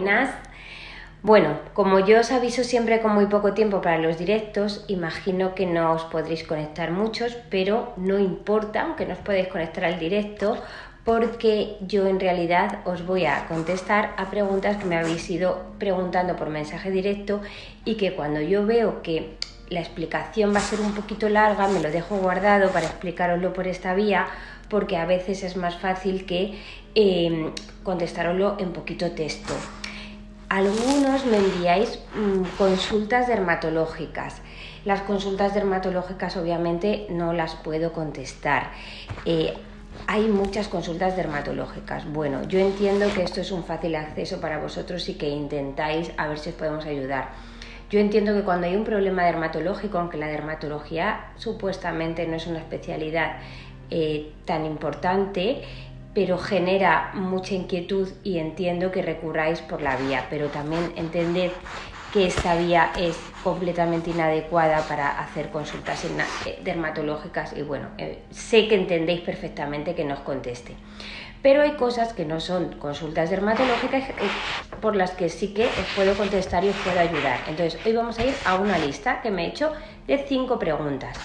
buenas. Bueno, como yo os aviso siempre con muy poco tiempo para los directos, imagino que no os podréis conectar muchos, pero no importa, aunque no os podéis conectar al directo, porque yo en realidad os voy a contestar a preguntas que me habéis ido preguntando por mensaje directo y que cuando yo veo que la explicación va a ser un poquito larga, me lo dejo guardado para explicároslo por esta vía, porque a veces es más fácil que contestároslo en poquito texto. Algunos me enviáis consultas dermatológicas. Las consultas dermatológicas obviamente no las puedo contestar. Hay muchas consultas dermatológicas. Bueno, yo entiendo que esto es un fácil acceso para vosotros y que intentáis a ver si os podemos ayudar. Yo entiendo que cuando hay un problema dermatológico, aunque la dermatología supuestamente no es una especialidad tan importante, pero genera mucha inquietud y entiendo que recurráis por la vía, pero también entended que esta vía es completamente inadecuada para hacer consultas dermatológicas y bueno, sé que entendéis perfectamente que no os conteste. Pero hay cosas que no son consultas dermatológicas por las que sí que os puedo contestar y os puedo ayudar. Entonces, hoy vamos a ir a una lista que me he hecho de 5 preguntas.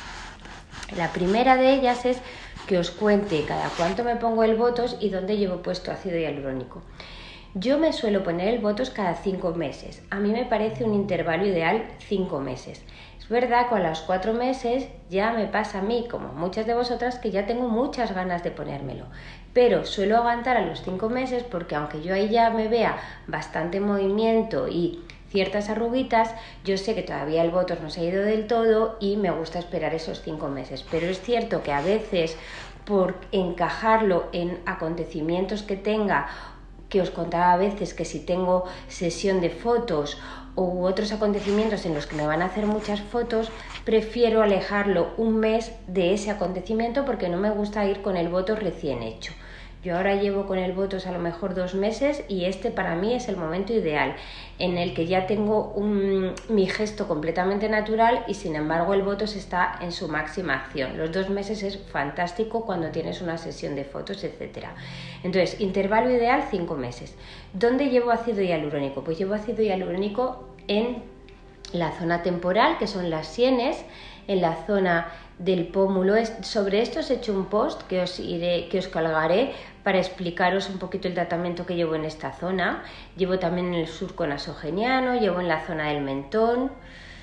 La primera de ellas es que os cuente cada cuánto me pongo el Botox y dónde llevo puesto ácido hialurónico. Yo me suelo poner el Botox cada 5 meses. A mí me parece un intervalo ideal 5 meses. Es verdad que a los 4 meses ya me pasa a mí, como muchas de vosotras, que ya tengo muchas ganas de ponérmelo. Pero suelo aguantar a los 5 meses porque aunque yo ahí ya me vea bastante movimiento y ciertas arruguitas, yo sé que todavía el Botox no se ha ido del todo y me gusta esperar esos 5 meses. Pero es cierto que a veces por encajarlo en acontecimientos que tenga, que os contaba a veces que si tengo sesión de fotos u otros acontecimientos en los que me van a hacer muchas fotos, prefiero alejarlo un mes de ese acontecimiento porque no me gusta ir con el Botox recién hecho. Yo ahora llevo con el Botox a lo mejor 2 meses y este para mí es el momento ideal en el que ya tengo mi gesto completamente natural y sin embargo el Botox está en su máxima acción. Los 2 meses es fantástico cuando tienes una sesión de fotos, etc. Entonces, intervalo ideal 5 meses. ¿Dónde llevo ácido hialurónico? Pues llevo ácido hialurónico en la zona temporal, que son las sienes, en la zona del pómulo. Sobre esto os he hecho un post que os colgaré para explicaros un poquito el tratamiento que llevo en esta zona. Llevo también en el surco nasogeniano, llevo en la zona del mentón.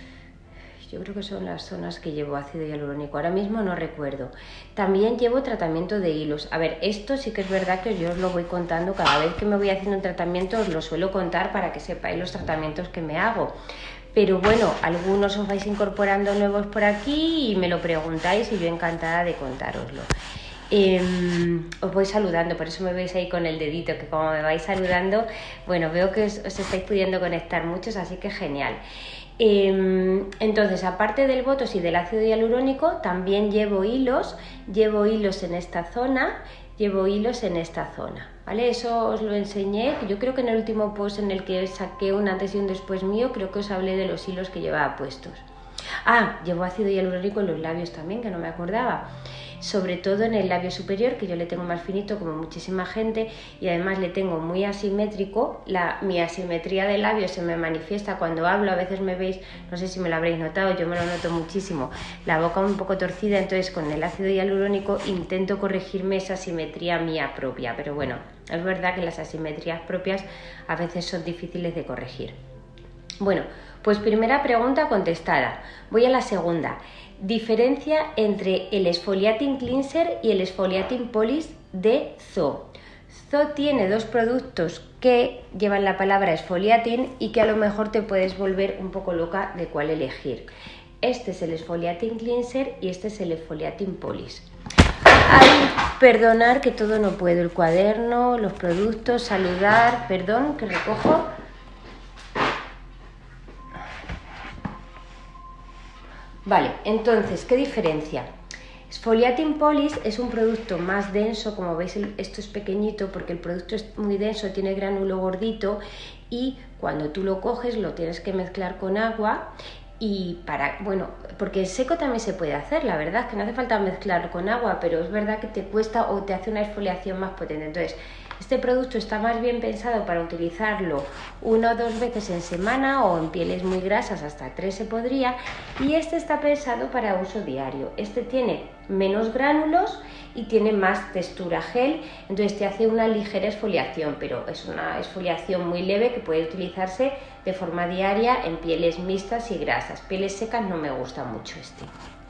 Yo creo que son las zonas que llevo ácido hialurónico. Ahora mismo no recuerdo. También llevo tratamiento de hilos. A ver, esto sí que es verdad que yo os lo voy contando cada vez que me voy haciendo un tratamiento, os lo suelo contar para que sepáis los tratamientos que me hago. Pero bueno, algunos os vais incorporando nuevos por aquí y me lo preguntáis y yo encantada de contároslo. Os voy saludando, por eso me veis ahí con el dedito, que como me vais saludando, bueno, veo que os estáis pudiendo conectar muchos, así que genial. Entonces, aparte del Botox y del ácido hialurónico, también llevo hilos en esta zona, ¿vale? Eso os lo enseñé, yo creo que en el último post en el que saqué un antes y un después mío, creo que os hablé de los hilos que llevaba puestos. Llevo ácido hialurónico en los labios también, que no me acordaba. Sobre todo en el labio superior, que yo le tengo más finito como muchísima gente y además le tengo muy asimétrico. Mi asimetría de labio se me manifiesta cuando hablo. A veces me veis, no sé si me lo habréis notado, yo me lo noto muchísimo, la boca un poco torcida, entonces con el ácido hialurónico intento corregirme esa asimetría mía propia, pero bueno, es verdad que las asimetrías propias a veces son difíciles de corregir. Bueno, pues primera pregunta contestada. Voy a la segunda. Diferencia entre el Exfoliating Cleanser y el Exfoliating Polish de Zoo. Zoo tiene 2 productos que llevan la palabra exfoliating y que a lo mejor te puedes volver un poco loca de cuál elegir. Este es el Exfoliating Cleanser y este es el Exfoliating Polish. Perdonar que todo no puedo, el cuaderno, los productos, saludar, perdón, que recojo. Vale, entonces, ¿qué diferencia? Exfoliating Polish es un producto más denso, como veis esto es pequeñito porque el producto es muy denso, tiene gránulo gordito y cuando tú lo coges lo tienes que mezclar con agua Y bueno, porque el seco también se puede hacer, la verdad es que no hace falta mezclarlo con agua, pero es verdad que te cuesta o te hace una exfoliación más potente. Entonces, este producto está más bien pensado para utilizarlo 1 o 2 veces en semana o en pieles muy grasas, hasta 3 se podría, y este está pensado para uso diario. Este tiene menos gránulos y tiene más textura gel, entonces te hace una ligera exfoliación, pero es una exfoliación muy leve que puede utilizarse de forma diaria en pieles mixtas y grasas. Pieles secas no me gusta mucho este.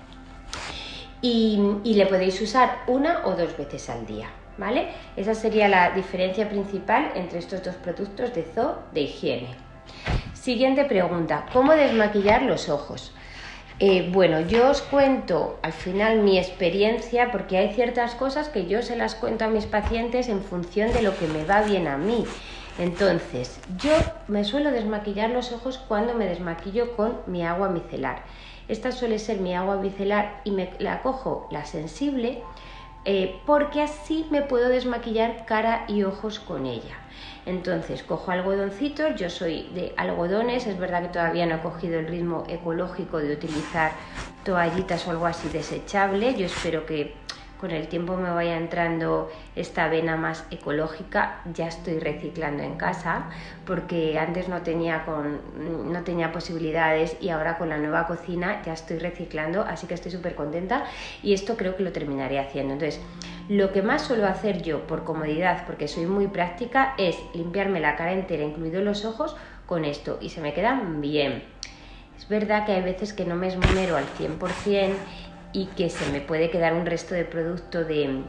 Y le podéis usar 1 o 2 veces al día, ¿vale? Esa sería la diferencia principal entre estos dos productos de Zoo de higiene. Siguiente pregunta, ¿cómo desmaquillar los ojos? Bueno, yo os cuento al final mi experiencia, porque hay ciertas cosas que yo se las cuento a mis pacientes en función de lo que me va bien a mí. Entonces, yo me suelo desmaquillar los ojos cuando me desmaquillo con mi agua micelar. Esta suele ser mi agua micelar y me la cojo la sensible, porque así me puedo desmaquillar cara y ojos con ella. Entonces cojo algodoncitos, yo soy de algodones, es verdad que todavía no he cogido el ritmo ecológico de utilizar toallitas o algo así desechable, yo espero que con el tiempo me vaya entrando esta vena más ecológica. Ya estoy reciclando en casa porque antes no tenía posibilidades y ahora con la nueva cocina ya estoy reciclando, así que estoy súper contenta y esto creo que lo terminaré haciendo. Entonces, lo que más suelo hacer yo por comodidad, porque soy muy práctica, es limpiarme la cara entera, incluidos los ojos, con esto y se me quedan bien. Es verdad que hay veces que no me esmero al 100% y que se me puede quedar un resto de producto de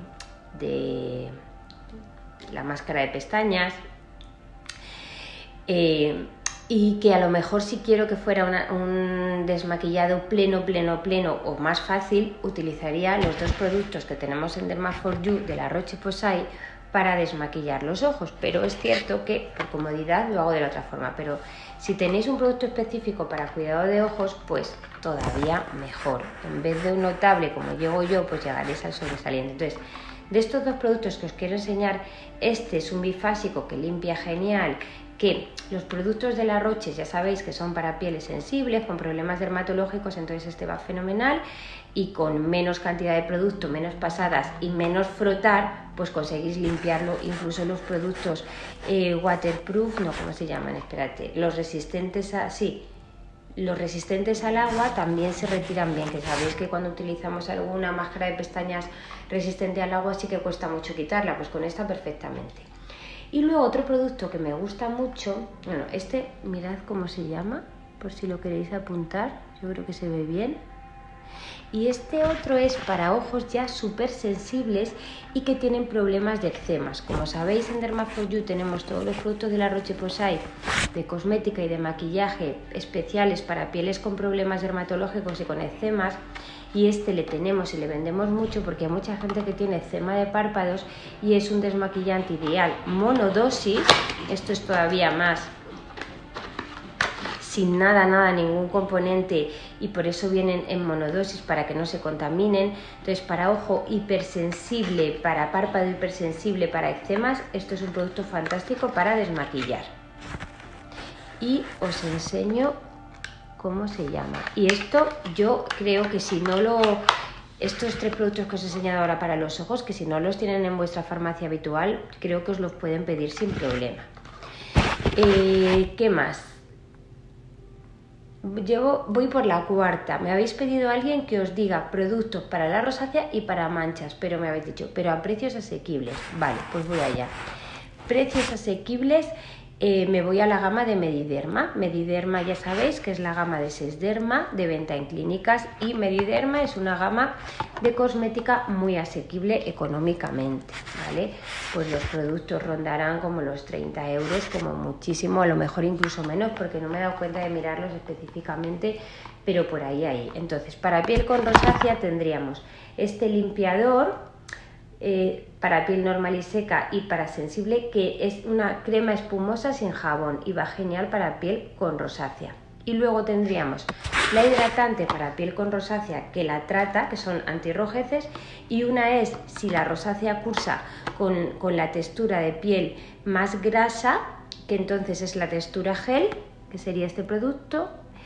la máscara de pestañas, y que a lo mejor si quiero que fuera un desmaquillado pleno o más fácil, utilizaría los dos productos que tenemos en Derma4You de la Roche-Posay para desmaquillar los ojos, pero es cierto que por comodidad lo hago de la otra forma. Pero si tenéis un producto específico para cuidado de ojos, pues todavía mejor. En vez de un notable como llego yo, pues llegaréis al sobresaliente. Entonces, de estos dos productos que os quiero enseñar, este es un bifásico que limpia genial, que los productos de la Roche ya sabéis que son para pieles sensibles, con problemas dermatológicos, entonces este va fenomenal, y con menos cantidad de producto, menos pasadas y menos frotar, pues conseguís limpiarlo. Incluso los productos waterproof, no, ¿cómo se llaman? Espérate, los resistentes al agua también se retiran bien, que sabéis que cuando utilizamos alguna máscara de pestañas resistente al agua sí que cuesta mucho quitarla, pues con esta perfectamente. Y luego otro producto que me gusta mucho, bueno, este mirad cómo se llama, por si lo queréis apuntar, yo creo que se ve bien. Y este otro es para ojos ya súper sensibles y que tienen problemas de eczemas. Como sabéis, en Derma4You tenemos todos los productos de la Roche-Posay de cosmética y de maquillaje especiales para pieles con problemas dermatológicos y con eczemas. Y este le tenemos y le vendemos mucho porque hay mucha gente que tiene eczema de párpados y es un desmaquillante ideal monodosis. Esto es todavía más, sin nada, ningún componente, y por eso vienen en monodosis para que no se contaminen. Entonces, para ojo hipersensible, para párpado hipersensible, para eczemas, esto es un producto fantástico para desmaquillar. Y os enseño cómo se llama. Y esto yo creo que si no estos 3 productos que os he enseñado ahora para los ojos, que si no los tienen en vuestra farmacia habitual, creo que os los pueden pedir sin problema. ¿Qué más? Voy por la cuarta. Me habéis pedido a alguien que os diga productos para la rosácea y para manchas, pero me habéis dicho, pero a precios asequibles. Vale, pues voy allá. Precios asequibles. Me voy a la gama de Mediderma. Mediderma ya sabéis que es la gama de Sesderma de venta en clínicas, y Mediderma es una gama de cosmética muy asequible económicamente, ¿vale? Pues los productos rondarán como los 30 euros, como muchísimo, a lo mejor incluso menos, porque no me he dado cuenta de mirarlos específicamente, pero por ahí. Entonces, para piel con rosácea tendríamos este limpiador para piel normal y seca y para sensible, que es una crema espumosa sin jabón y va genial para piel con rosácea. Y luego tendríamos la hidratante para piel con rosácea, que la trata, que son antirrojeces, y una es si la rosácea cursa con la textura de piel más grasa, que entonces es la textura gel, que sería este producto.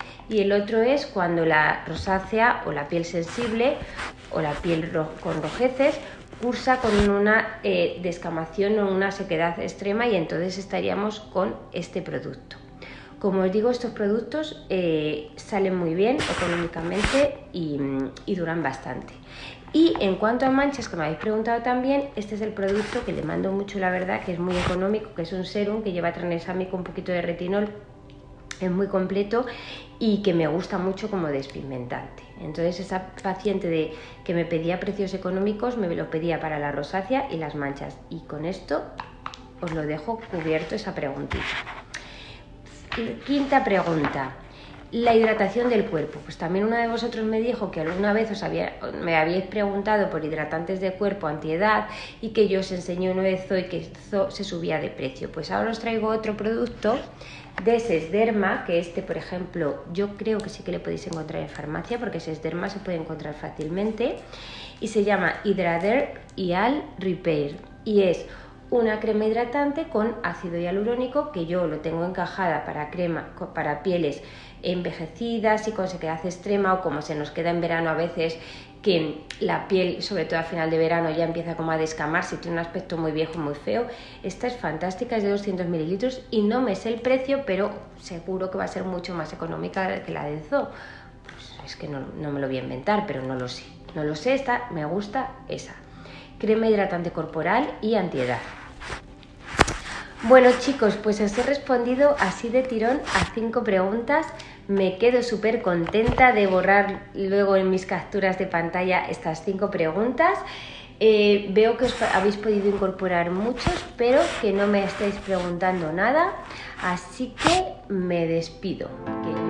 Y el otro es cuando la rosácea o la piel sensible o la piel con rojeces cursa con una descamación o una sequedad extrema, y entonces estaríamos con este producto. Como os digo, estos productos salen muy bien económicamente y duran bastante. Y en cuanto a manchas, que me habéis preguntado también, este es el producto que le mando mucho, la verdad, que es muy económico, que es un serum que lleva tranexámico, un poquito de retinol, es muy completo y que me gusta mucho como despigmentante. Entonces esa paciente que me pedía precios económicos me lo pedía para la rosácea y las manchas, y con esto os lo dejo cubierto esa preguntita. Quinta pregunta, la hidratación del cuerpo. Pues también una de vosotros me dijo que alguna vez me habíais preguntado por hidratantes de cuerpo antiedad y que yo os enseñé uno de Zoe, que se subía de precio. Pues ahora os traigo otro producto de Sesderma, que por ejemplo, yo creo que sí que le podéis encontrar en farmacia, porque Sesderma se puede encontrar fácilmente, y se llama Hydrader Hyal Repair, y es una crema hidratante con ácido hialurónico, que yo lo tengo encajada para pieles envejecidas y con sequedad extrema, o como se nos queda en verano a veces, que la piel, sobre todo a final de verano, ya empieza como a descamarse y tiene un aspecto muy viejo, muy feo. Esta es fantástica, es de 200 mililitros y no me sé el precio, pero seguro que va a ser mucho más económica que la de Zoo. Pues es que no me lo voy a inventar, pero no lo sé. No lo sé, me gusta esa. Crema hidratante corporal y antiedad. Bueno, chicos, pues os he respondido así de tirón a 5 preguntas. Me quedo súper contenta de borrar luego en mis capturas de pantalla estas 5 preguntas. Veo que os habéis podido incorporar muchos, pero que no me estáis preguntando nada, así que me despido.